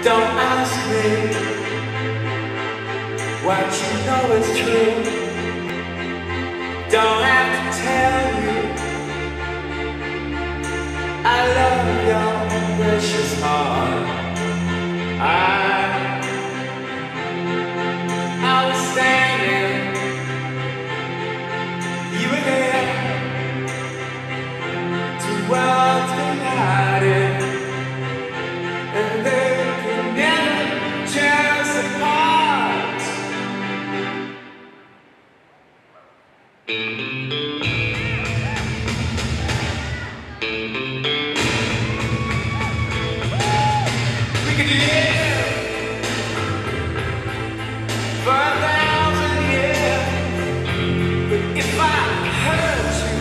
Don't ask me what you know is true. Don't have to tell you I love your precious heart. I was standing, you were there, two worlds collided, and they could never tear us apart. We could live for 1,000 years, but if I hurt you,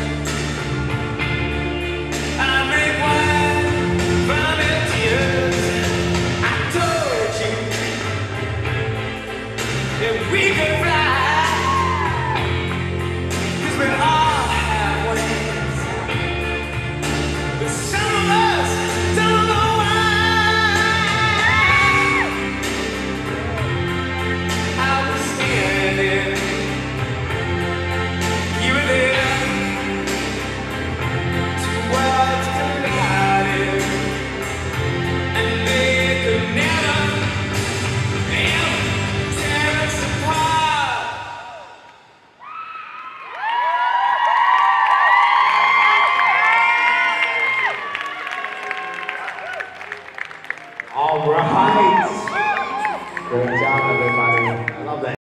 I'd make wine from your tears. I told you that we could fly, 'cause we all have wings, but some of us don't know why. I was standing, you were there, two worlds collided, and they could never, ever tear us apart. All right. Great job, everybody. I love that.